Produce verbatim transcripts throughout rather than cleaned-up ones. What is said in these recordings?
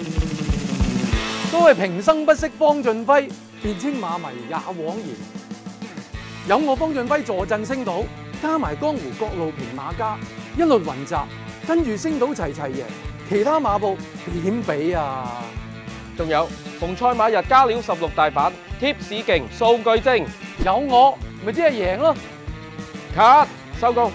所謂平生不識方俊輝，便稱馬迷也枉然。有我方俊輝坐鎮星島，加埋江湖各路平馬家，一律雲集，跟住星島齊齊贏，其他馬報點比啊？ 仲有逢賽馬日加料十六大板，貼士勁，數據精， 有我咪即係贏咯！ 卡收工。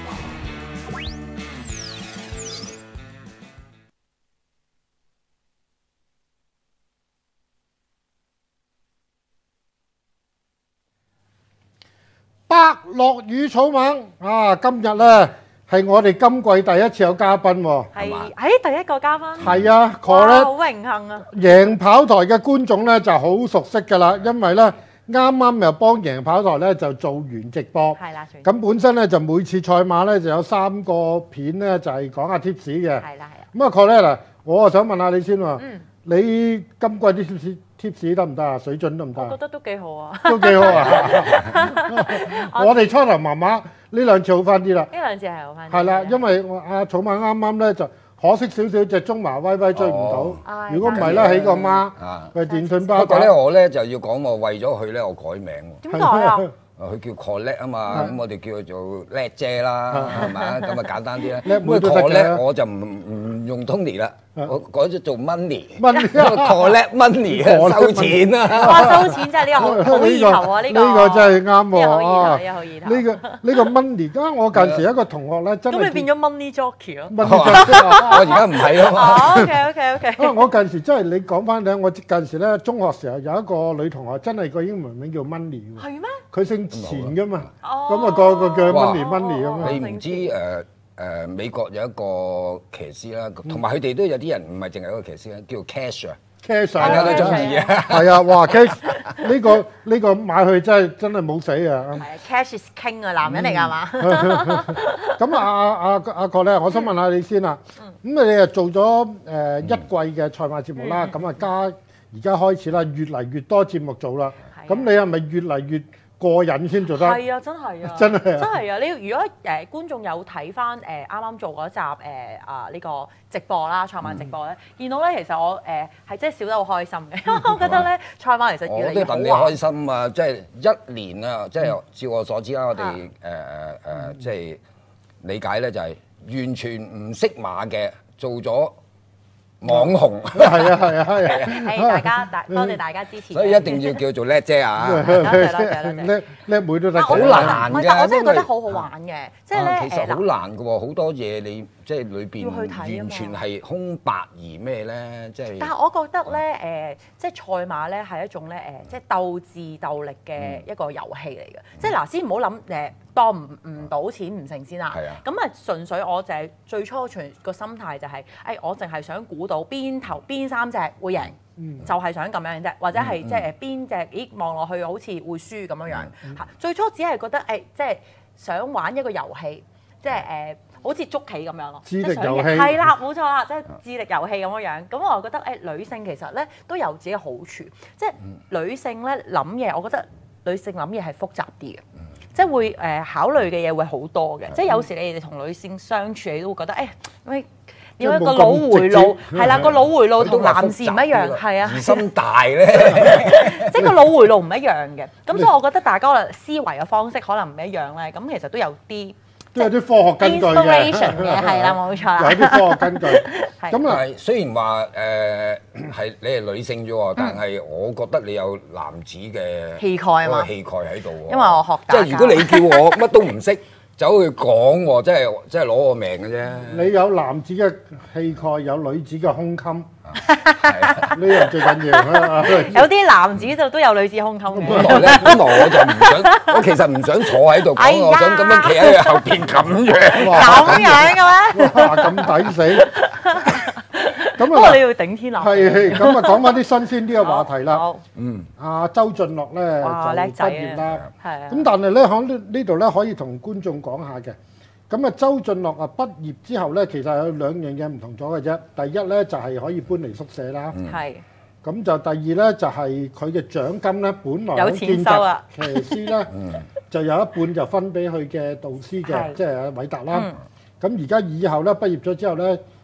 百樂與草蜢啊！今日咧係我哋今季第一次有嘉賓喎， 係誒第一個嘉賓， 係啊哇， ，Colette 好榮幸啊！ 贏跑台嘅觀眾咧就好熟悉㗎啦，因為咧啱啱又幫贏跑台咧就做完直播， 係啦， 咁本身咧就每次賽馬咧就有三個片咧就係講下 tips 嘅， 係啦係啦。 咁啊 Colette 嗱，我啊想問下你先喎， 嗯， 你今季啲 tips tips 得唔得啊？水準得唔得啊？ 我覺得都幾好啊！ 都幾好啊！我哋初頭麻麻，呢兩次好翻啲啦。 呢兩次係好翻啲。 係啦，因為我阿草蜢啱啱咧就可惜少少隻中華威威追唔哦到，如果唔係咧起個媽， 啊！ 佢電信包不過咧，我咧就要講喎，為咗佢咧，我改名喎。 點解啊？ 佢叫 Colette 啊嘛，咁我哋叫佢做叻姐啦，係咪？咁啊簡單啲咧。 叻妹咁都得嘅 Colette 我就唔唔用 Tony 啦，我改咗做 Money。 Money Colette Money 啊，收錢啊！ 哇，收錢真係呢個好好意頭啊！呢個呢個真係啱喎， 呢個好意頭， 啊呢個好意頭。 呢個呢個 Money，啊我近時一個同學咧真係咁你變咗 money jockey 咯？ Money 我而家唔係啊嘛。 哦，OK OK OK。 啊！我近時真係你講翻咧，我近時咧中學時候有一個女同學真係個英文名叫 Money 喎， 係咩？ 佢姓錢噶嘛， 哦。 咁啊個個叫哇 Money Money 咁啊。 你唔知誒誒美國有一個騎師啦，同埋佢哋都有啲人唔係淨係一個騎師咧，叫 Cash 啊， cash 大家都中意啊。 係啊！哇 cash 呢個呢個買去真係真係冇死啊！ 係啊，cash is king 啊，男人嚟㗎嘛？ 咁啊啊啊阿哥咧，我想問下你先啦。咁你啊做咗誒一季嘅賽馬節目啦，咁啊加而家開始啦，越嚟越多節目做啦。咁你係咪越嚟越過癮先做得？ 係啊，真係啊， 真係啊真係啊！你如果誒觀眾有睇翻誒啱啱做嗰集誒啊呢個直播啦，賽馬直播咧，見到咧其實我誒係真係笑得好開心嘅，因為我覺得咧賽馬其實越嚟我都戥你越好玩開心啊！即係一年啊，即係照我所知啦，我哋誒誒誒即係理解咧，就係完全唔識馬嘅做咗網紅， 係啊係啊係啊！ 誒大家大多謝大家支持， 所以一定要叫做叻姐啊！ 多謝多謝多謝。 叻叻妹都得， 好難㗎唔係，但我真係覺因為得好好玩嘅，即係啊咧誒其實好難嘅喎，好多嘢你即係裏邊要去睇啊嘛完全係空白而咩咧？即係但係我覺得咧，誒、即係賽馬咧係一種咧，誒、即係鬥智鬥力嘅一個遊戲嚟嘅。即係嗱，先唔好諗誒，當唔唔賭錢唔成先啦。 係啊咁啊，純粹我就係最初全個心態就係、誒，我淨係想估到邊頭邊三隻會贏。就係想咁樣啫，或者係即係邊隻，咦望落去好似會輸咁樣樣嚇。最初只係覺得誒，即係想玩一個遊戲，即係誒，好似捉棋咁樣咯。 智力遊戲係啦，冇錯啦，即係智力遊戲咁樣樣。咁我覺得誒，女性其實咧都有自己好處，即係女性咧諗嘢，我覺得女性諗嘢係複雜啲嘅。即係會誒考慮嘅嘢會好多嘅，即係有時你哋同女性相處，你都會覺得誒，喂。有一個腦回路係啦，個腦回路同男士唔一樣，係啊， 疑心大咧， 即係個腦回路唔一樣嘅。咁所以我覺得大家嘅思維嘅方式可能唔一樣咧。咁其實都有啲都有啲科學根據嘅 inspiration 嘅，係啦，冇錯啦。 有啲科學根據。 係咁啊， 係雖然話誒係你係女性啫喎，但係我覺得你有男子嘅氣概啊嘛嗰個氣概喺度喎。 因為我學打即係如果你叫我乜都唔識，走去講喎，真係真係攞我命嘅啫。 你有男子嘅氣概，有女子嘅胸襟，呢樣最緊要啊！ 有啲男子就都有女子胸襟嘅。 本來咧，本來我就唔想，我其實唔想坐喺度哎呀講，我想咁樣企喺佢後邊咁樣。 咁樣嘅咩？ 哇，咁抵死！咁不過你要頂天立地。 係咁啊，講翻啲新鮮啲嘅話題啦。 好， 嗯， 阿周俊樂咧就哇叻仔啊畢業啦。 係啊。 咁但係咧喺呢呢度咧可以同觀眾講下嘅。咁啊，周俊樂啊畢業之後咧，其實有兩樣嘢唔同咗嘅啫。第一咧就係可以搬離宿舍啦。 係。 咁就第二咧就係佢嘅獎金咧，本來有錢收啊騎師咧就有一半就分俾佢嘅導師嘅， 係即係阿偉達啦。 嗯咁而家以後咧畢業咗之後咧，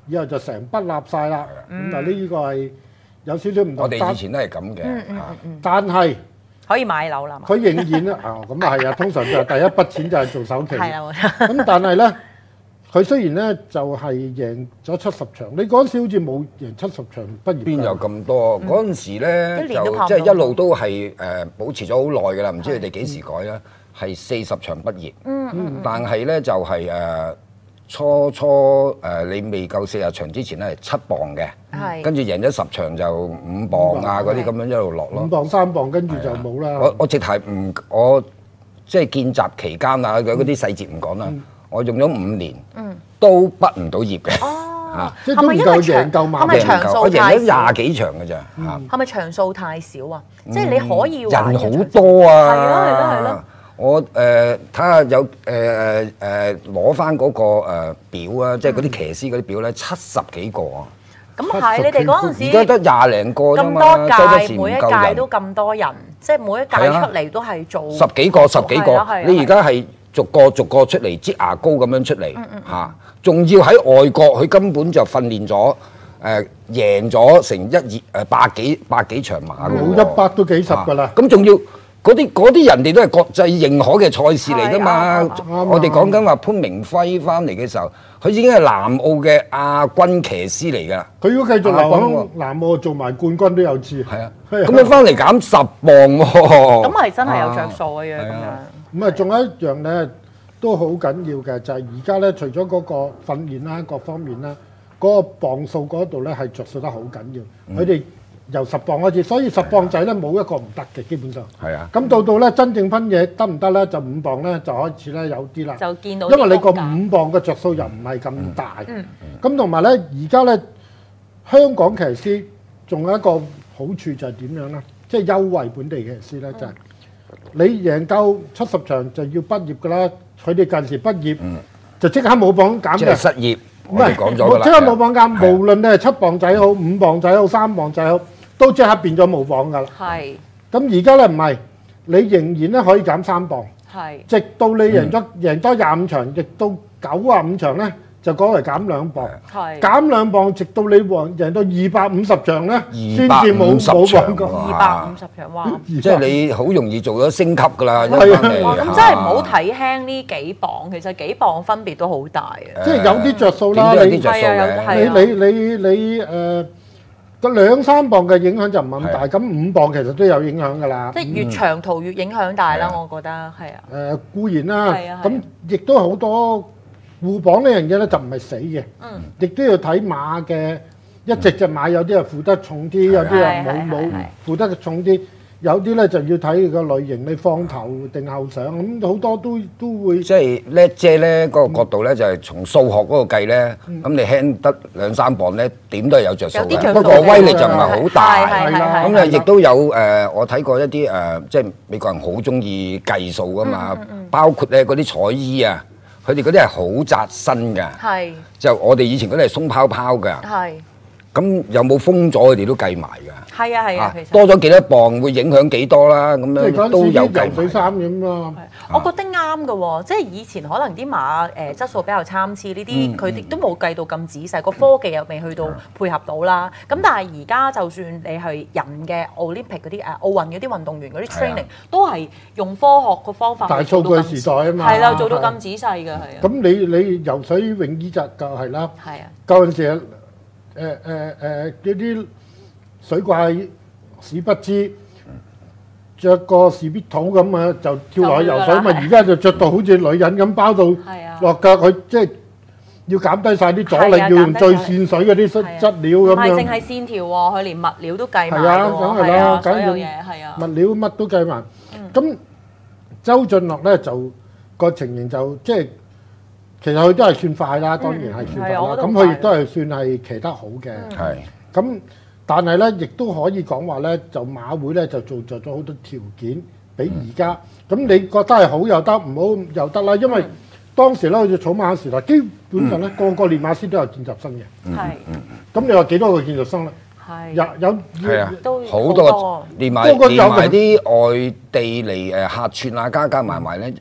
以後就成筆立晒啦。咁啊呢個係有少少唔同。 我哋以前都係咁嘅， 但係可以買樓啦嘛。 佢仍然咧啊，咁啊係啊，通常就係第一筆錢就係做首期。 係啊， 咁但係咧，佢雖然咧就係贏咗七十場，你嗰陣時好似冇贏七十場畢業。 邊有咁多？嗰陣時咧一年都跑唔到就即係一路都係誒保持咗好耐㗎啦，唔知佢哋幾時改啦？係四十場畢業。 嗯嗯。 但係咧就係誒初初誒你未夠四十場之前咧係七磅嘅， 係。 跟住贏咗十場就五磅啊嗰啲咁樣一路落咯。 五磅三磅跟住就冇啦。 我我直頭唔我即係見習期間啊，嗰啲細節唔講啦。我用咗五年，都畢唔到業嘅。 哦， 即係都唔夠贏夠馬係咪場數我贏咗太少？ 廿幾場嘅咋嚇。 係咪場數太少啊？即係你可以玩人好嘅場數多啊！ 係咯係咯係咯。 我誒睇下有誒誒誒攞翻嗰個誒表啊，即係嗰啲騎師嗰啲表咧，七十幾個啊！ 咁係你哋嗰陣時而家得廿零個啫嘛， 咁多周不時屆，每一唔夠人屆都咁多人，即係每一屆出嚟都係做十幾個十幾個係啊係啊。 你而家係逐個逐個出嚟擠牙膏咁樣出嚟嚇，仲要喺外國，佢根本就訓練咗誒贏咗成一二誒百幾百幾場馬嘅喎， 冇一百都幾十㗎啦。 咁仲要嗰啲嗰啲人哋都係國際認可嘅賽事嚟㗎嘛。 係啱啱我哋講緊話潘明輝翻嚟嘅時候，佢已經係南澳嘅亞軍騎師嚟㗎啦。 佢如果繼續留亞軍喎喺南澳做埋冠軍都有次。 係啊， 係啊咁你翻嚟減十磅喎。 咁係真係有着數嘅樣咁樣。 咁啊，仲有一樣咧都好緊要嘅，就係而家咧，除咗嗰個訓練啦，各方面啦，嗰、個磅數嗰度咧係着數得好緊要。佢哋、由十磅開始，所以十磅仔咧冇一個唔得嘅，基本上。 係啊。 咁到到咧真正分嘢得唔得咧？就五磅咧就開始咧有啲啦。 就見到因為你個啲高價五磅嘅着數又唔係咁大。 嗯咁同埋咧，而家咧香港騎師仲有一個好處就係點樣咧？即係優惠本地騎師咧，就係、你贏夠七十場就要畢業㗎啦。佢哋近時畢業、就即刻冇磅減即係嘅。 失業， 唔我哋講咗㗎啦。 即刻冇磅減，無論你係七磅仔好、五磅仔好、三磅仔好，都即刻變咗冇磅㗎啦。 係咁而家咧唔係，你仍然咧可以減三磅， 係直到你贏咗、贏多廿五場，亦到九啊五場咧就改為減兩磅， 係減兩磅，直到你贏贏到二百五十場咧，先至冇二百五十冇場磅過。 二百五十場哇！ 即係你好容易做咗升級㗎啦，一係啊翻嚟哇！咁真係唔好睇輕呢幾磅，其實幾磅分別都好大嘅。 即係有啲着數啦，你點都有啲着數係啊有嘅。 係啊你你你你誒個兩三磅嘅影響就唔係咁大，咁五磅其實都有影響㗎啦。 即係越長途越影響大啦， 係啊我覺得係啊。 誒固然啦係啊，係啊咁亦都好多護磅呢樣嘢咧就唔係死嘅， 嗯亦都要睇馬嘅一隻隻馬有啲係負得重啲，有啲係係冇冇係係負得重啲，有啲咧就要睇個類型，你放頭定後上，咁好多都都會即係叻姐咧嗰個角度咧，就係從數學嗰個計咧，咁你輕得兩三磅咧，點都係有着數嘅。 有啲着數不過威力就唔係好大。 係係係啦係咁啊，亦都有誒，我睇過一啲誒，即係美國人好中意計數噶嘛，包括咧嗰啲彩衣啊，佢哋嗰啲係好窄身㗎， 係就我哋以前嗰啲係鬆泡泡㗎。 係咁有冇封咗佢哋都計埋㗎。 係啊係啊，其實多咗幾多磅會影響幾多啦？咁即係嗰樣都陣時啲游水有計埋。 衫咁咯。 我覺得啱嘅喎，即係以前可能啲馬誒、呃、質素比較參差，呢啲佢哋都冇計到咁仔細，個科技又未去到配合到啦。咁但係而家就算你係人嘅 Olympic 嗰啲誒奧運嗰啲運動員嗰啲 training，都係用科學個方法大去做到咁數據時代啊嘛係啦，做到係咁仔細嘅係啊， 咁你你游水泳衣就就係啦， 係啊， 舊陣時誒誒誒嗰啲水怪屎不知。着個士必肚咁啊，就跳落去游水嘛！而家就着到好似女人咁包到係啊落腳，佢即係要減低晒啲阻力， 係啊要用最減低晒線水嗰啲質係啊質料咁唔係淨樣。 係線條喎，佢連物料都計埋係啊㗎喎， 梗係啦係啊，所梗要有嘢係啊， 物料乜都計埋。咁周俊樂咧就個情形就即係其實佢都係算快啦，當然係算快啦。 係啊我覺得咁好快佢亦都係算係騎得好嘅。 係咁但係咧，亦都可以講話咧，就馬會咧就做咗咗好多條件俾而家。咁、你覺得係好又得，唔好又得啦。因為當時咧好似草馬時代，基本上咧、個個練馬師都有見習生嘅。 係咁你話幾多個見習生咧？ 係有有係啊都， 好好多連埋多個有連埋嘅啲外地嚟誒客串啊，加加埋埋咧，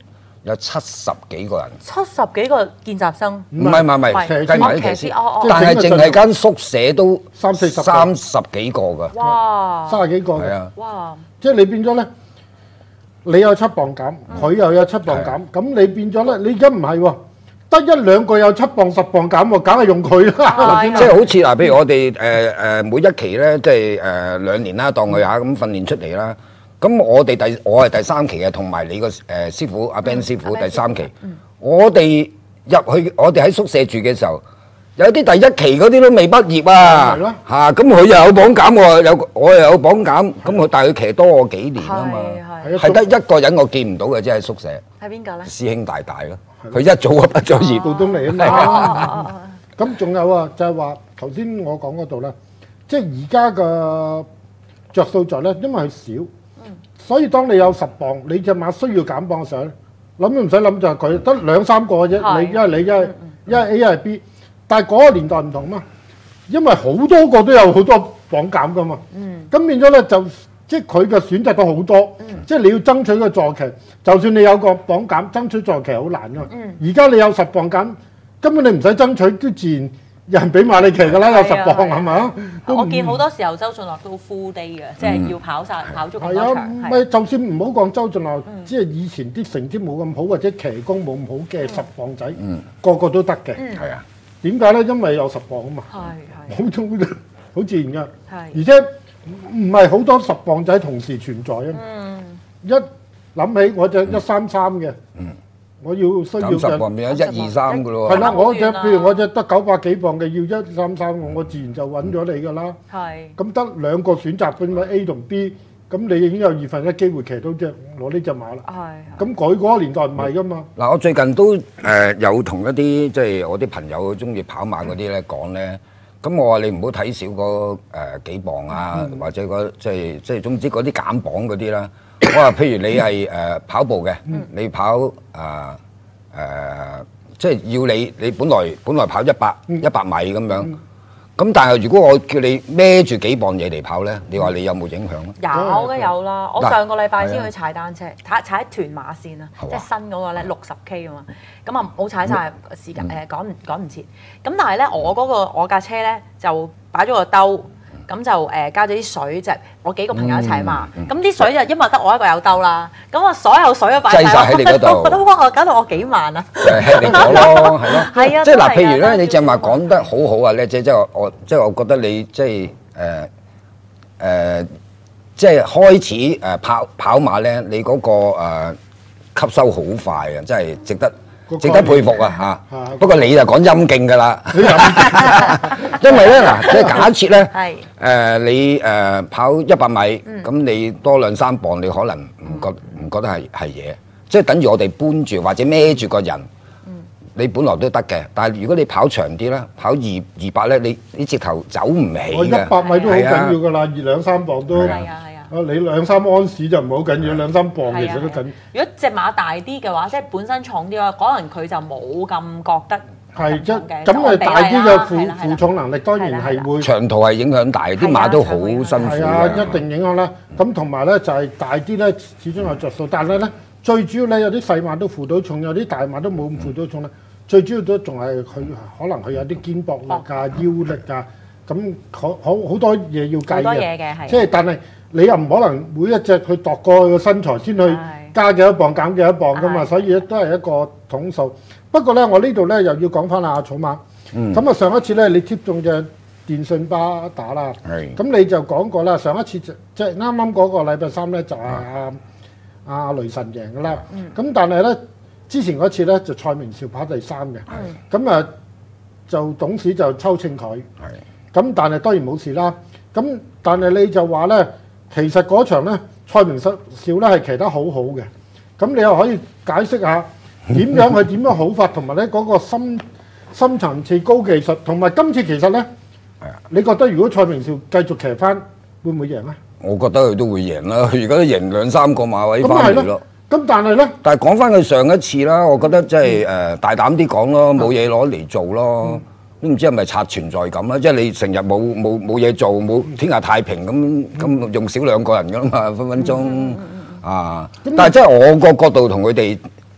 有七十幾個人。 七十幾個見習生， 唔係唔係唔係， 係計埋啲騎騎師， 師哦哦但係淨係間宿舍都三四十個三十幾個㗎。 哇！ 三十幾個嘅， 係啊， 哇！ 即係你變咗咧，你有七磅減，佢又有七磅減，咁你變咗咧，你而家唔係喎，得一兩個有七磅十磅減喎，梗係用佢啦。 係即係好似嗱，譬如我哋誒誒每一期咧，即係誒兩年啦，當佢嚇咁訓練出嚟啦。咁我哋第我係第三期嘅，同埋你個誒師傅阿 Ben 師傅阿 Ben 第三期師傅嗯。 我哋入去，我哋喺宿舍住嘅時候，有啲第一期嗰啲都未畢業啊係咯， 嚇咁佢又有磅減，我又有我又有磅減，咁佢但係佢騎多我幾年啊嘛， 係係係得一個人我見唔到嘅啫喺宿舍， 係邊個咧？ 師兄大大咯，佢一早就畢咗業。 到東嚟哦啊嘛。 哦哦哦咁仲有啊，就係話頭先我講嗰度咧，即係而家嘅着數在咧，因為佢少，所以當你有十磅，你隻馬需要減磅嘅時候咧，諗都唔使諗就係佢得兩三個啫。 係你一係你一係一係 A 一係 B，但係嗰個年代唔同嘛，因為好多個都有好多磅減噶嘛。咁變咗咧就即係佢嘅選擇都好多，即係你要爭取個坐騎，就算你有個磅減，爭取坐騎好難噶。而家你有十磅減，根本你唔使爭取，都自然有人俾馬你騎㗎啦，有十磅係咪？都唔我見好多時候周俊樂都 full day 嘅，即係要跑晒跑足咁多係啊， 場。 唔係係就算唔好講周俊樂，即係以前啲成績冇咁好或者騎功冇咁好嘅十磅仔，個個都得嘅。 係啊， 點解咧？因為有十磅啊嘛， 係好中好自然㗎。 係而且唔唔係好多十磅仔同時存在啊。一諗起我隻一三三嘅，我要需要減十磅就變咗一二三㗎咯喎。 係啦，我隻好遠啊譬如我隻得九百幾磅嘅，要一三三，我自然就揾咗你㗎啦。 係咁得兩個選擇俾咪 A 同 B，咁你已經有二分一機會騎到隻攞呢隻馬啦。 係咁佢嗰個年代唔係㗎嘛。 嗱，我最近都誒有同一啲即係我啲朋友中意跑馬嗰啲咧講咧，咁我話你唔好睇少嗰誒幾磅啊，或者嗰即係即係總之嗰啲減磅嗰啲啦。我話譬如你係誒跑步嘅，你跑誒誒即係要你你本來本來跑一百一百米咁樣，咁但係如果我叫你孭住幾磅嘢嚟跑咧，你話你有冇影響咧？ 有嘅有啦，我嗱上個禮拜係啊先去踩單車，踩踩一團馬線啊， 係嘛即係新嗰個咧六十 K 啊嘛，咁啊冇踩晒時間誒趕唔趕唔切，咁但係咧我嗰個我架車咧就擺咗個兜。咁就誒加咗啲水，就我幾個朋友一齊嘛。咁啲水就因為得我一個有兜啦，咁我所有水都擺擠晒喺你嗰度我覺得哇！搞到我幾萬啊！ 誒吃力咗咯，係咯。 係啊， 即係嗱， 都係譬如咧， 啊你正話講得好好啊，咧，即係即係我即係我覺得你即係誒誒，即係開始誒跑跑馬咧，你嗰個誒吸收好快啊，真係值得值得佩服啊嚇！ 係不過你就講陰勁㗎啦，因為咧嗱，即係假設咧係誒你誒跑一百米，咁你多兩三磅，你可能唔覺唔覺得係係嘢，即係等於我哋搬住或者孭住個人。你本來都得嘅，但係如果你跑長啲咧，跑二二百咧，你你直頭走唔起我一嘅。 百米都好緊係啊要㗎啦，二兩三磅都。 係啊係啊。 啊，你兩三安士就唔好緊要，兩三磅其係啊實都緊。 如果隻馬大啲嘅話，即係本身重啲嘅話，可能佢就冇咁覺得係即咁重嘅咁誒大啲嘅係啦負係啦負重能力當然係會長途係影響大，啲馬都好辛苦係啊， 嘅。 一定影響啦。咁同埋咧就係大啲咧，始終有着數。但係咧最主要咧有啲細馬都負到重，有啲大馬都冇咁負到重咧。最主要都仲係佢可能佢有啲肩膊力啊、腰力啊，咁好好好多嘢要計好多嘅。 嘢嘅係。 即係但係你又唔可能每一隻去度過佢個身材先去係加幾多磅減幾多磅噶嘛， 係所以都係一個統數。不過咧，我呢度咧又要講翻阿草馬。 嗯咁啊，上一次咧你貼中隻電信巴打啦， 係咁你就講過啦。上一次就即係啱啱嗰個禮拜三咧就係阿阿雷神贏噶啦。咁但係咧之前嗰次咧就蔡明紹跑第三嘅，咁啊就董事就抽稱佢。 係咁但係當然冇事啦。咁但係你就話咧，其實嗰場咧蔡明紹咧係騎得好好嘅。咁你又可以解釋下點樣佢點樣好法，同埋咧嗰個深深層次高技術，同埋今次其實咧， 係啊你覺得如果蔡明紹繼續騎翻，會唔會贏咧？ 我覺得佢都會贏啦。佢而家都贏兩三個馬位咁咪係咯翻嚟咯。。 咁但係咧， 但係講翻佢上一次啦，我覺得即係誒大膽啲講咯，冇嘢攞嚟做咯。都唔知係咪刷存在感啦，即係你成日冇冇冇嘢做，冇天下太平咁咁用少兩個人噶啦嘛，分分鐘啊！但係即係我個角度同佢哋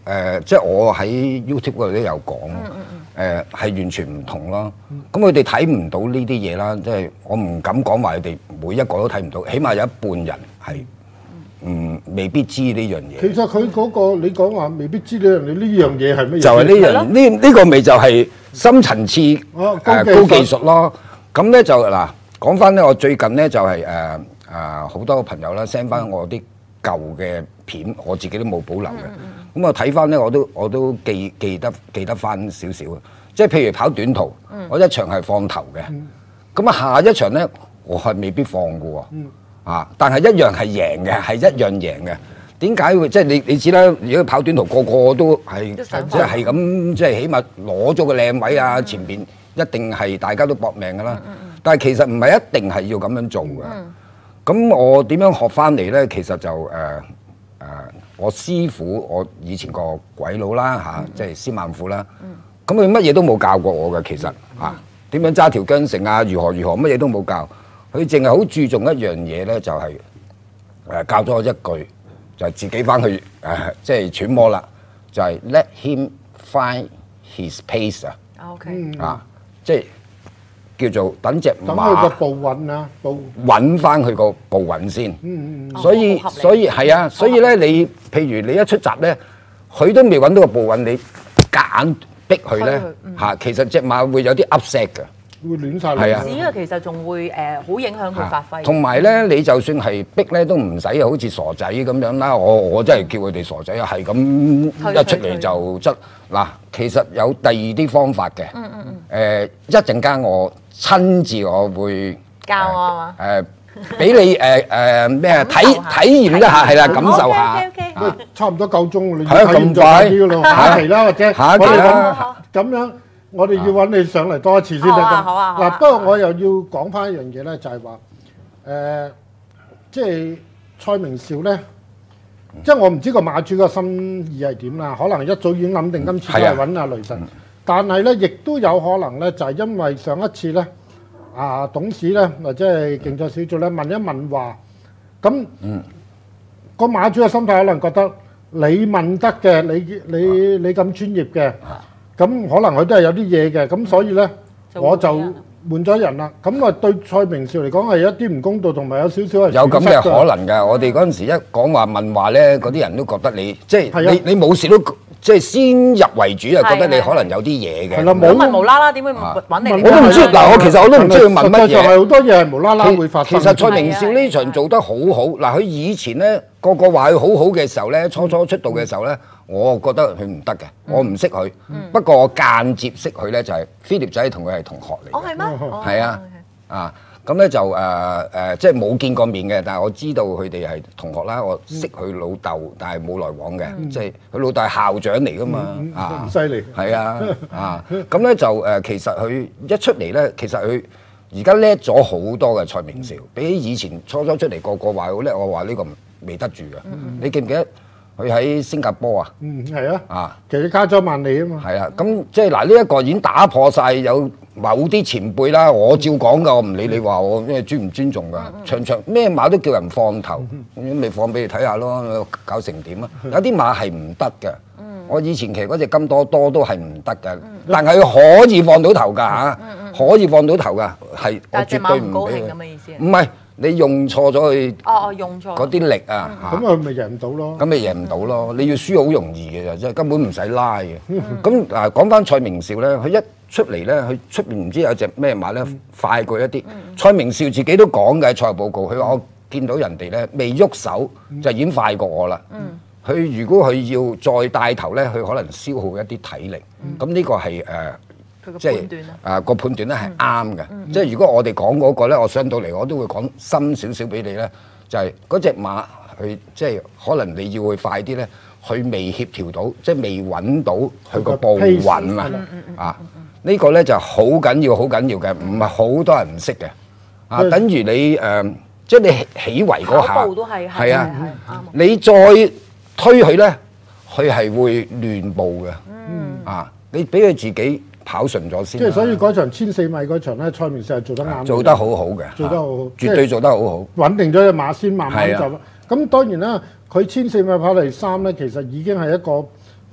誒，即係我喺 YouTube 嗰度都有講，誒係完全唔同咯。咁佢哋睇唔到呢啲嘢啦，即係我唔敢講話佢哋每一個都睇唔到，起碼有一半人係唔未必知呢樣嘢。 其實佢嗰個你講話未必知呢樣嘢，呢樣嘢係乜嘢？ 就係呢樣呢呢個咪就係深層次誒高技術咯。咁咧就嗱講翻咧，我最近咧就係誒誒好多朋友啦 send 翻我啲舊嘅片，我自己都冇保留嘅。咁我睇翻咧，我都我都記記得記得翻少少嘅。即係譬如跑短途，我一場係放頭嘅，咁啊下一場咧我係未必放嘅喎。啊，但係一樣係贏嘅，係一樣贏嘅。點解會即係你你知啦？如果跑短途個個都係即係係咁，即係起碼攞咗個靚位啊，前邊一定係大家都搏命㗎啦。但係其實唔係一定係要咁樣做嘅。咁我點樣學翻嚟咧？其實就誒誒、呃呃，我師傅，我以前個鬼佬啦嚇，即係司馬庫啦。咁佢乜嘢都冇教過我嘅，其實嚇點樣揸條韁繩啊，如何如何，乜嘢都冇教。佢淨係好注重一樣嘢咧，就係、是、誒、呃、教咗我一句，就係、是、自己翻去誒、呃、即係揣摩啦，就係、是、Let him find his pace 啊。 OK 啊，即係。叫做等隻馬， 等佢個步穩啊，步穩翻佢個步穩先。 嗯嗯所以所以係啊，所以咧你譬如你一出閘咧，佢都未揾到個步穩，你夾硬逼佢咧嚇，其實隻馬會有啲 upset 嘅。 會亂晒係啊子啊，其實仲會誒好影響佢發揮。 同埋咧，你就算係逼咧，都唔使好似傻仔咁樣啦。我我真係叫佢哋傻仔啊，係咁一出嚟就執嗱。其實有第二啲方法嘅。嗯嗯嗯。誒一陣間我親自我會教我係嘛？ 誒俾你誒誒咩體體驗一下係啦，感受下。 喂，差唔多夠鐘，你係啊咁快啲咯，下期啦或者下一期啦咁樣。我哋要揾你上嚟多一次先得㗎。 好啊好啊嗱，不過我又要講翻一樣嘢咧，就係話誒，即係蔡明紹咧，即係我唔知個馬主個心意係點啦。可能一早已經諗定今次都係揾阿雷神，但係咧亦都有可能咧，就係因為上一次咧啊董事咧或者係競賽小組咧問一問話，咁個馬主嘅心態可能覺得你問得嘅，你你你咁專業嘅。咁可能佢都係有啲嘢嘅，咁所以咧我就換咗人啦。咁啊對蔡明紹嚟講係一啲唔公道，同埋有少少係有咁嘅可能㗎。我哋嗰陣時一講話問話咧，嗰啲人都覺得你即係你你冇事都即係先入為主啊，覺得你可能有啲嘢嘅。 係啦， 冇問無啦啦點會揾你？ 我都唔知嗱，我其實我都唔知佢問乜嘢。 就係好多嘢係無啦啦會發生。 其實蔡明紹呢場做得好好嗱，佢以前咧個個話佢好好嘅時候咧，初初出道嘅時候咧。我覺得佢唔得嘅，我唔識佢。不過我間接識佢咧，就係菲臘仔同佢係同學嚟嘅。 哦，係咩？ 係啊，啊咁咧就誒誒，即係冇見過面嘅，但係我知道佢哋係同學啦。我識佢老豆，但係冇來往嘅，即係佢老豆係校長嚟㗎嘛。啊， 犀利。 係啊，啊咁咧就誒，其實佢一出嚟咧，其實佢而家叻咗好多嘅蔡明紹，比起以前初初出嚟個個話好叻，我話呢個未得住嘅。你記唔記得？佢喺新加坡啊， 嗯係啊， 啊， 其實加咗萬里啊嘛， 係啊，咁即係嗱呢一個已經打破晒有某啲前輩啦，我照講㗎，我唔理你話我咩尊唔尊重㗎，場場咩馬都叫人放頭，咁你放俾你睇下咯，搞成點啊？有啲馬係唔得嘅，我以前騎嗰隻金多多都係唔得嘅，但係佢可以放到頭㗎嚇，可以放到頭㗎，係我絕對唔俾佢。唔係。你用錯咗佢哦，用錯嗰啲力啊， 咁佢咪贏唔到咯？ 咁咪贏唔到咯？你要輸好容易嘅啫，即係根本唔使拉嘅。咁嗱，講翻蔡明紹咧，佢一出嚟咧，佢出邊唔知有隻咩馬咧快過一啲。蔡明紹自己都講嘅賽報告，佢話我見到人哋咧未喐手就已經快過我啦。佢如果佢要再帶頭咧，佢可能消耗一啲體力。咁呢個係誒。即係啊個判斷咧係啱嘅，即係如果我哋講嗰個咧，我上到嚟我都會講深少少俾你咧，就係嗰隻馬佢即係可能你要佢快啲咧，佢未協調到，即係未揾到佢個步穩啊！啊呢個咧就好緊要，好緊要嘅，唔係好多人唔識嘅啊。等於你誒，即係你起圍嗰下，係啊，你再推佢咧，佢係會亂步嘅啊！你俾佢自己。跑順咗先。即係所以嗰場千四米嗰場咧，蔡明紹係做得啱。 做得好好嘅， 做得好好， 絕對做得好好。 穩定咗隻馬先，慢慢就。咁當然啦，佢千四米跑嚟三咧，其實已經係一個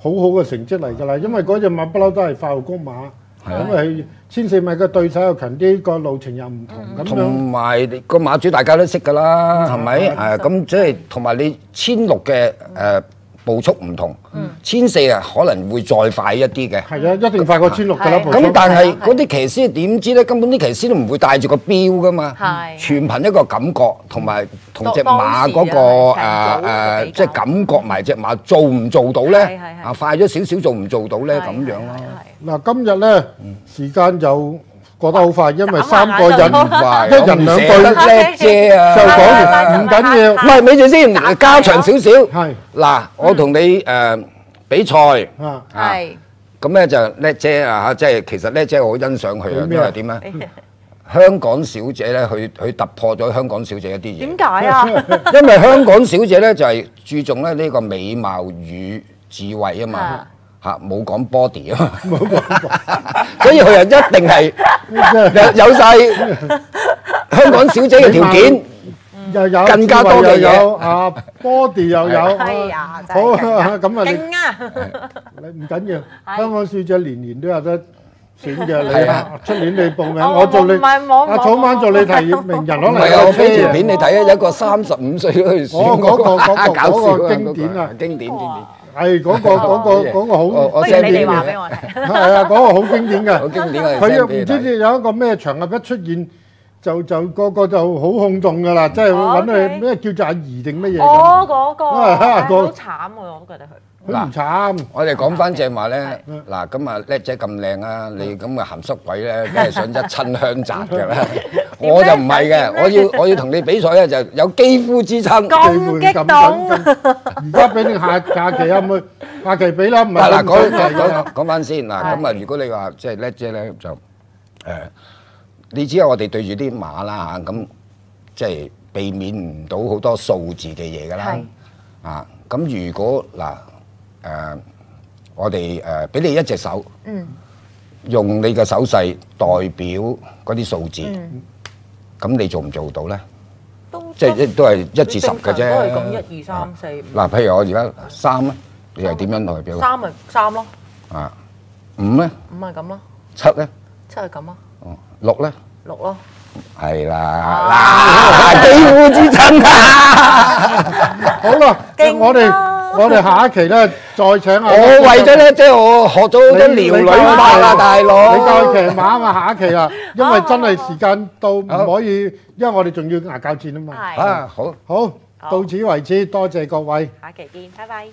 好好嘅成績嚟㗎啦，因為嗰隻馬不嬲都係快樂谷馬，咁佢千四米嘅對手又強啲，個路程又唔同咁同樣。 埋個馬主大家都識㗎啦，係咪？誒咁即係同埋你千六嘅誒步速唔同，千四啊可能會再快一啲嘅。 係啊，一定快過千六㗎啦。步速咁但係嗰啲騎師點知咧？根本啲騎師都唔會帶住個標㗎嘛，全憑一個感覺同埋同隻馬嗰個誒誒，即係感覺埋隻馬做唔做到咧？啊，快咗少少做唔做到咧？咁樣咯。 嗱，今日咧時間就過得好快，因為三個人快， 一人兩句叻啫啊！ 就講完，唔緊要。 唔係，咪住先，加長少少。 係嗱，我同你誒比賽啊， 係咁咧就叻姐啊嚇，即係其實叻姐我好欣賞佢啊，因為點咧？ 係香港小姐咧，佢佢突破咗香港小姐一啲嘢。 點解啊？ 因為香港小姐咧就係注重咧呢個美貌與智慧啊嘛。嚇冇講 body 啊嘛，所以佢又一定係有有曬香港小姐嘅條件， 又有更加多嘅嘢又有啊 body 又有， 係啊，真好係啊咁啊你勁啊！ 你唔緊要，香港小姐年年都有得選嘅，你係啊出年你報名， 我我做你唔係我阿草蜢做你提名人，可能唔係啊！我俾條有片你睇啊，有一個三十五歲都去選哦嗰個嗰個搞笑嗰個啊經典啊嗰個經典經典。 係嗰個嗰個嗰個好我不如 send 俾你哋話你俾我聽。 係啊，嗰個好經典嘅， 好經典嘅， 佢又 send 俾你唔知睇有一個咩場合一出現，就就個個就好轟動㗎啦，即係揾佢咩叫做阿姨定乜嘢咁， 哦，嗰個啊唉嗰好慘喎，我都覺得佢。 佢唔慘。 我哋講翻正話咧，嗱咁啊叻仔咁靚啊，你咁嘅鹹濕鬼咧，梗係想一親香澤㗎啦。我就唔係嘅，我要我要同你比賽咧，就有肌膚之親。 咁激動， 而家俾你下下期有冇下期俾啦？唔係嗱嗱， 咁講想計講講翻先嗱，咁啊，如果你話即係叻姐咧，就誒，你知啊，我哋對住啲馬啦嚇，咁即係避免唔到好多數字嘅嘢㗎啦。啊，咁如果嗱誒，我哋誒俾你一隻手，用你嘅手勢代表嗰啲數字，咁你做唔做到咧？即係一都係一至十嘅啫。 都係咁一二三四五。 嗱，譬如我而家三咧，你係點樣代表？ 三咪三咯， 啊，五咧， 五咪咁咯， 七咧， 七係咁咯， 哦，六咧， 六咯。 係啦，嗱，肌膚之親啊！ 好啦， 勁我哋啊我哋下一期咧再請阿我為咗咧，即係我學咗好多你撩女法啦，大佬。 你教佢騎馬啊嘛，下一期啦，因為真係時間到唔可以，因為我哋仲要牙教戰啊嘛。 係。 啊，好。 好，到此為止，多謝各位。 下期見，拜拜。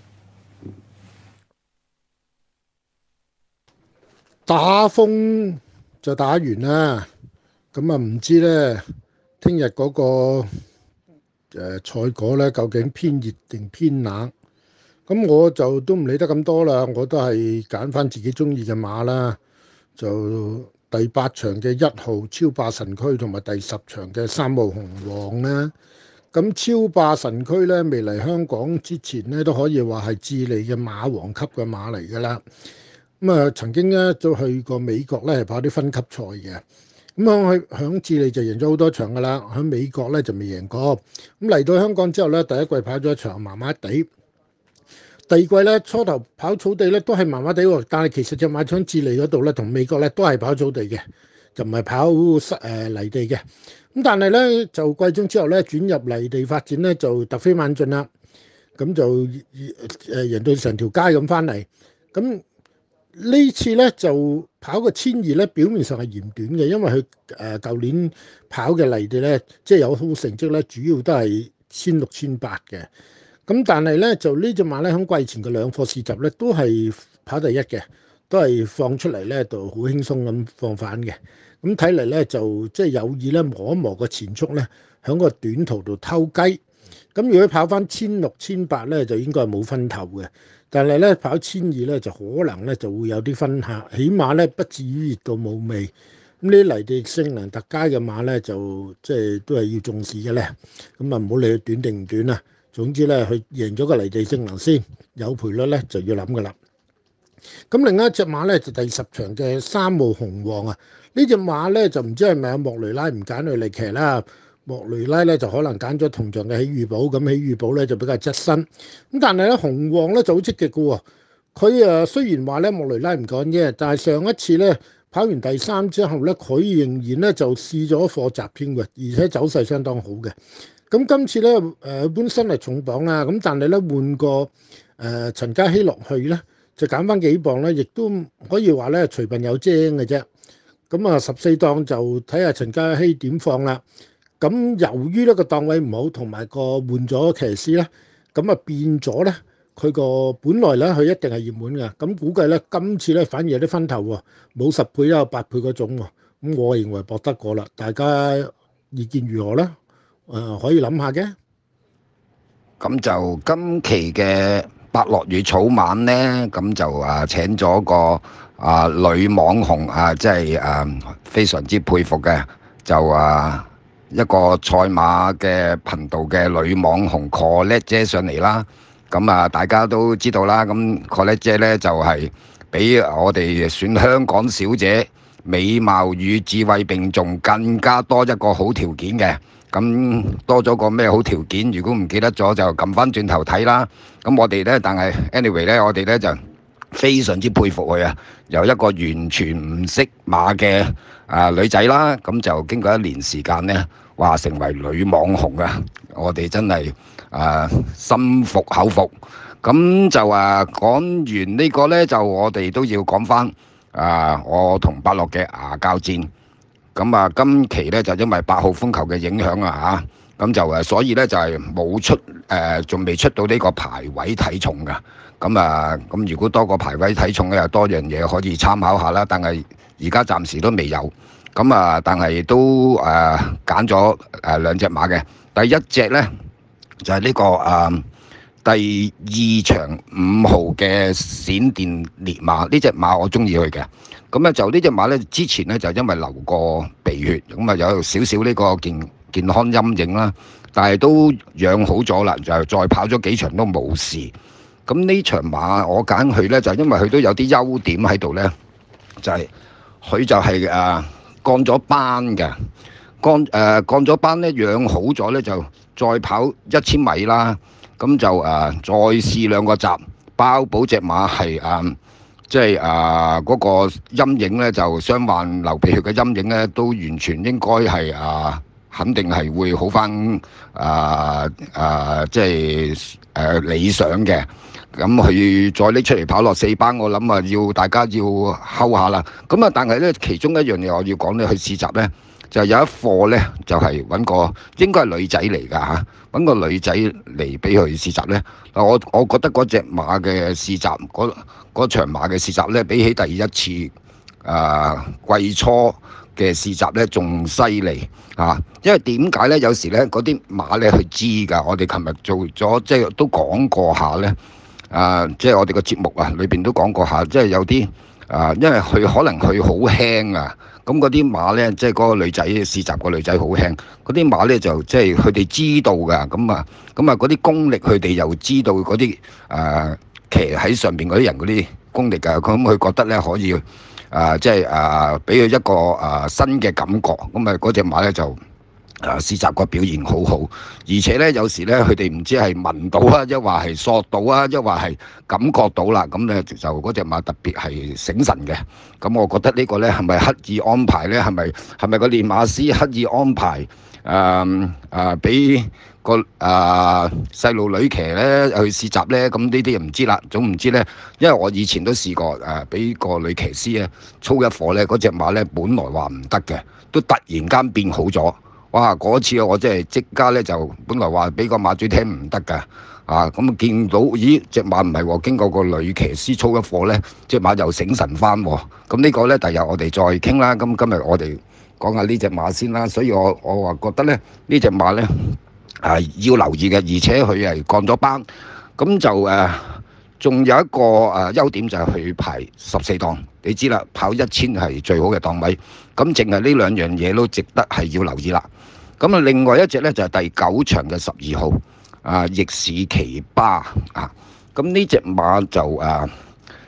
打風就打完啦，咁啊唔知咧，聽日嗰個誒賽果咧究竟偏熱定偏冷？咁我就都唔理得咁多啦，我都係揀翻自己中意嘅馬啦。就第八場嘅一號超霸神區同埋第十場嘅三號紅王啦。咁超霸神區咧未嚟香港之前咧都可以話係智利嘅馬王級嘅馬嚟㗎啦。咁啊，曾經咧都去過美國咧，係跑啲分級賽嘅。咁響去響智利就贏咗好多場噶啦，喺美國咧就未贏過。咁嚟到香港之後咧，第一季跑咗一場麻麻地，第二季咧初頭跑草地咧都係麻麻地喎，但係其實隻馬喺智利嗰度咧同美國咧都係跑草地嘅，就唔係跑誒、呃、泥地嘅。咁但係咧就季中之後咧轉入泥地發展咧就突飛猛進啦，咁就誒贏到成條街咁翻嚟，咁。呢次咧就跑個千二咧，表面上係嫌短嘅，因為佢誒舊年跑嘅泥地咧，即係有好成績咧，主要都係千六千八嘅。咁但係咧就呢隻馬咧喺季前嘅兩課試集咧都係跑第一嘅，都係放出嚟咧就好輕鬆咁放反嘅。咁睇嚟咧就即係有意咧磨一磨個前速咧，喺個短途度偷雞。咁如果跑翻千六千八咧，就應該係冇分頭嘅。但係咧跑千二咧就可能咧就會有啲分下，起碼咧不至於熱到冇味。咁呢啲泥地性能特佳嘅馬咧就即係都係要重視嘅咧。咁啊唔好理佢短定唔短啦。總之咧佢贏咗個泥地性能先，有賠率咧就要諗噶啦。咁另一隻馬咧就第十場嘅三號紅王啊，呢隻馬咧就唔知係咪阿莫雷拉唔揀佢嚟騎啦。莫雷拉咧就可能揀咗同場嘅喜裕寶，咁喜裕寶咧就比較側身，咁但係咧紅王咧就好積極嘅喎， 佢誒雖然話咧莫雷拉唔趕啫，但係上一次咧跑完第三之後咧，佢仍然咧就試咗課習添嘅，而且走勢相當好嘅。咁今次咧誒、呃、本身係重磅啦，咁但係咧換個誒、呃、陳嘉熙落去咧，就減翻幾磅咧，亦都可以話咧隨便有精嘅啫。咁啊十四檔就睇下陳嘉熙點放啦。咁由於呢個檔位唔好，同埋個換咗騎師咧，咁啊變咗咧，佢個本來咧佢一定係熱門嘅。咁估計咧今次咧反而有啲分頭喎，冇十倍都有八倍嗰種喎。咁我認為搏得過啦，大家意見如何咧？誒、呃、可以諗下嘅。 咁就今期嘅百樂與草蜢呢，咁就啊請咗個啊女網紅啊，即係誒非常之佩服嘅，就啊一個賽馬嘅頻道嘅女網紅 Colette 姐上嚟啦。咁啊大家都知道啦，咁 Colette 姐呢就係、是、比我哋選香港小姐美貌與智慧並重，更加多一個好條件嘅。咁多咗個咩好條件？如果唔記得咗就撳翻轉頭睇啦。咁我哋呢，但係 anyway 呢，我哋呢就非常之佩服佢啊！由一個完全唔識馬嘅啊、呃、女仔啦，咁就經過一年時間呢，話成為女網紅啊！我哋真係啊、呃、心服口服。咁就啊講完呢個呢，就我哋都要講翻啊我同百樂嘅牙交戰。咁啊，今期咧就因為八號風球嘅影響啊嚇，咁就誒，所以咧就係冇出誒，仲未出到呢個排位體重噶。咁啊，咁如果多個排位體重咧，又多樣嘢可以參考下啦。但係而家暫時都未有。咁啊，但係都誒揀咗誒兩隻馬嘅。第一隻咧就係呢個誒第二場五號嘅閃電烈馬，呢隻馬我中意佢嘅。咁咧就呢隻馬咧，之前咧就因為流過鼻血，咁啊有少少呢個健健康陰影啦，但係都養好咗啦，就再跑咗幾場都冇事。咁呢場馬我揀佢咧，就因為佢都有啲優點喺度咧，就係、是、佢就係、是、誒、呃、降咗班嘅，降誒、呃、降咗班咧養好咗咧，就再跑一千米啦。咁就誒、呃、再試兩個閘，包保隻馬係誒。呃即係啊嗰個陰影咧，就傷患流鼻血嘅陰影咧，都完全應該係啊，肯定係會好翻啊啊！即係誒、啊、理想嘅。咁佢再拎出嚟跑落四班，我諗啊，要大家要睺下啦。咁啊，但係咧，其中一樣嘢我要講咧，去試閘咧，就有一課咧，就係、是、揾個應該係女仔嚟㗎嚇，揾個女仔嚟俾佢試閘咧。嗱，我我覺得嗰隻馬嘅試閘嗰嗰場馬嘅試閘咧，比起第一次啊、呃、季初嘅試閘咧，仲犀利啊！因為點解咧？有時咧嗰啲馬咧，佢知㗎。我哋琴日做咗即係都講過下咧，啊，即係我哋個節目啊裏邊都講過下，即係有啲啊，因為佢可能佢好輕啊。咁嗰啲馬咧，即係嗰個女仔試閘個女仔好輕，嗰啲馬咧就即係佢哋知道㗎，咁啊，咁啊嗰啲功力佢哋又知道嗰啲誒騎喺上邊嗰啲人嗰啲功力㗎，咁佢覺得咧可以啊，即係啊俾佢一個啊新嘅感覺，咁啊嗰隻馬咧就。誒試閘個表現好好，而且咧有時咧佢哋唔知係聞到啊，一話係索到啊，一話係感覺到啦，咁咧就嗰隻馬特別係醒神嘅。咁我覺得呢個咧係咪刻意安排咧？係咪係咪個練馬師刻意安排誒誒俾個誒細路女騎咧去試閘咧？咁呢啲又唔知啦。總唔知咧，因為我以前都試過誒，俾、呃、個女騎師咧操一課咧，嗰隻馬咧本來話唔得嘅，都突然間變好咗。哇！嗰次我真係即刻咧就，本來話俾個馬主聽唔得㗎，啊咁見到咦隻馬唔係喎，經過個女騎師操一課咧，隻馬又醒神翻喎。咁呢個咧第日我哋再傾啦。咁今日我哋講下呢隻馬先啦。所以我我話覺得咧呢隻馬咧係要留意嘅，而且佢係降咗班，咁就誒仲有一個誒優點就係佢排十四檔。你知啦，跑一千係最好嘅檔位，咁淨係呢兩樣嘢都值得係要留意啦。咁啊，另外一隻咧就係第九場嘅十二號啊，逆市奇巴啊，咁呢隻馬就誒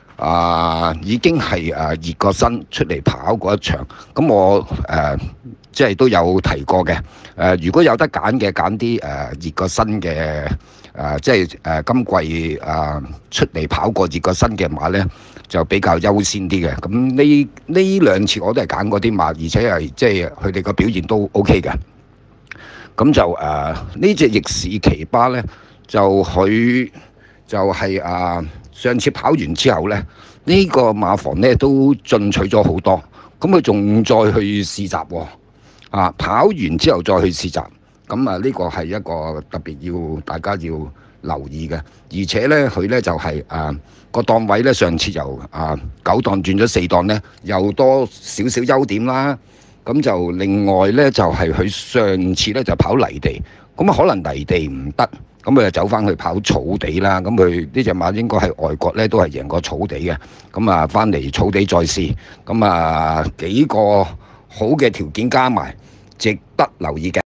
啊已經係誒熱過身出嚟跑過一場，咁我誒即係都有提過嘅。誒、呃，如果有得揀嘅，揀啲誒熱過身嘅誒、呃，即係誒、呃、今季啊、呃、出嚟跑過熱過身嘅馬咧，就比較優先啲嘅。咁呢呢兩次我都係揀嗰啲馬，而且係即係佢哋個表現都 O K 嘅。咁就誒呢隻逆市奇葩咧，就佢就係、是、啊、呃、上次跑完之後咧，呢、這個馬房咧都進取咗好多。咁佢仲再去試習喎。啊！跑完之後再去試習，咁啊呢個係一個特別要大家要留意嘅，而且呢，佢呢就係、是、啊個檔位呢，上次由啊九檔轉咗四檔呢，又多少少優點啦。咁就另外呢，就係、是、佢上次呢就跑泥地，咁啊可能泥地唔得，咁佢就走翻去跑草地啦。咁佢呢隻馬應該喺外國呢都係贏過草地嘅，咁啊翻嚟草地再試，咁啊幾個好嘅條件加埋，值得留意嘅。